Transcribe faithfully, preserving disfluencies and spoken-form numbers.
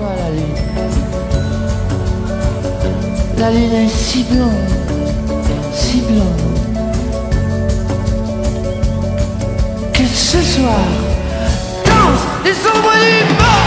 toi la lune. La lune est si blonde, si blonde, que ce soir, danse les ombres du monde.